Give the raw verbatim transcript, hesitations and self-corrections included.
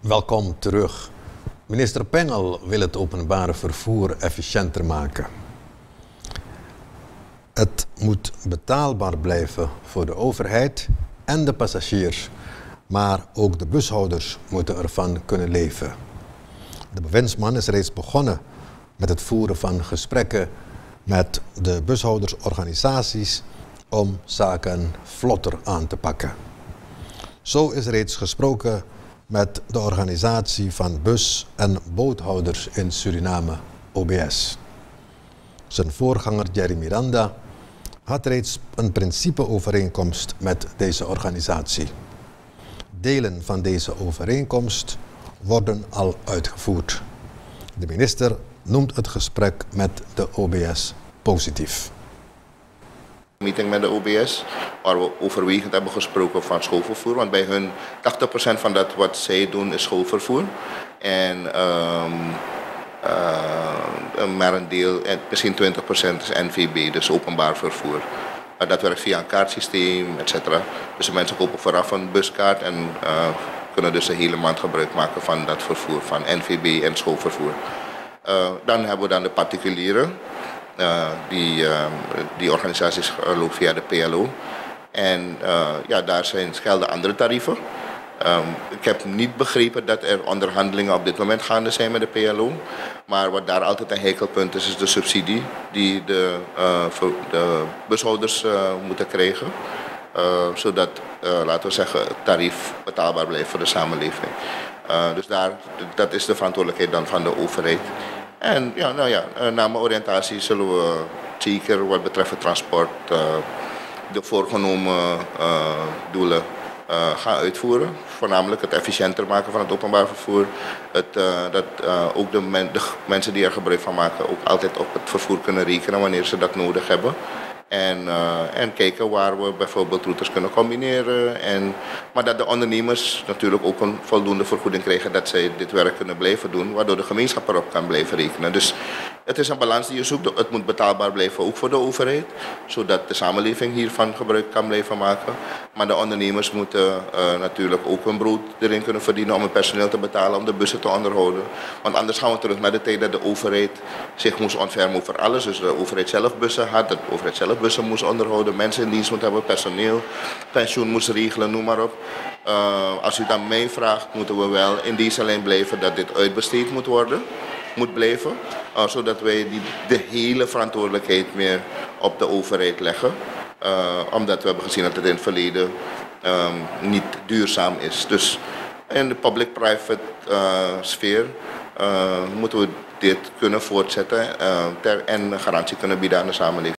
Welkom terug. Minister Pengel wil het openbare vervoer efficiënter maken. Het moet betaalbaar blijven voor de overheid en de passagiers, maar ook de bushouders moeten ervan kunnen leven. De bewindsman is reeds begonnen met het voeren van gesprekken met de bushoudersorganisaties om zaken vlotter aan te pakken. Zo is reeds gesproken met de organisatie van bus- en boothouders in Suriname, O B S. Zijn voorganger Jerry Miranda had reeds een principeovereenkomst met deze organisatie. Delen van deze overeenkomst worden al uitgevoerd. De minister noemt het gesprek met de O B S positief. Meeting met de O B S, waar we overwegend hebben gesproken van schoolvervoer. Want bij hun tachtig procent van dat wat zij doen is schoolvervoer. En um, uh, maar een deel, misschien twintig procent is N V B, dus openbaar vervoer. Uh, dat werkt via een kaartsysteem, et cetera. Dus de mensen kopen vooraf een buskaart en uh, kunnen dus de hele maand gebruik maken van dat vervoer, van N V B en schoolvervoer. Uh, dan hebben we dan de particulieren. Uh, die, uh, die organisaties uh, lopen via de P L O. En uh, ja, daar zijn gelden andere tarieven. Um, ik heb niet begrepen dat er onderhandelingen op dit moment gaande zijn met de P L O. Maar wat daar altijd een heikelpunt is, is de subsidie die de, uh, de bushouders uh, moeten krijgen. Uh, zodat, uh, laten we zeggen, het tarief betaalbaar blijft voor de samenleving. Uh, dus daar, dat is de verantwoordelijkheid dan van de overheid. En ja, nou ja, na mijn oriëntatie zullen we zeker wat betreft het transport uh, de voorgenomen uh, doelen uh, gaan uitvoeren. Voornamelijk het efficiënter maken van het openbaar vervoer. Het, uh, dat uh, ook de, men, de mensen die er gebruik van maken ook altijd op het vervoer kunnen rekenen wanneer ze dat nodig hebben. En, uh, en kijken waar we bijvoorbeeld routes kunnen combineren. En, maar dat de ondernemers natuurlijk ook een voldoende vergoeding krijgen dat zij dit werk kunnen blijven doen. Waardoor de gemeenschap erop kan blijven rekenen. Dus het is een balans die je zoekt. Het moet betaalbaar blijven ook voor de overheid. Zodat de samenleving hiervan gebruik kan blijven maken. Maar de ondernemers moeten uh, natuurlijk ook hun brood erin kunnen verdienen om hun personeel te betalen. Om de bussen te onderhouden. Want anders gaan we terug naar de tijd dat de overheid zich moest ontfermen over alles. Dus de overheid zelf bussen had. De overheid zelf bussen moest onderhouden, mensen in dienst moet hebben, personeel, pensioen moest regelen, noem maar op. Uh, als u dan mij vraagt, moeten we wel in deze lijn blijven dat dit uitbesteed moet worden, moet blijven. Uh, zodat wij die, de hele verantwoordelijkheid meer op de overheid leggen. Uh, omdat we hebben gezien dat het in het verleden um, niet duurzaam is. Dus in de public-private uh, sfeer uh, moeten we dit kunnen voortzetten uh, ter, en garantie kunnen bieden aan de samenleving.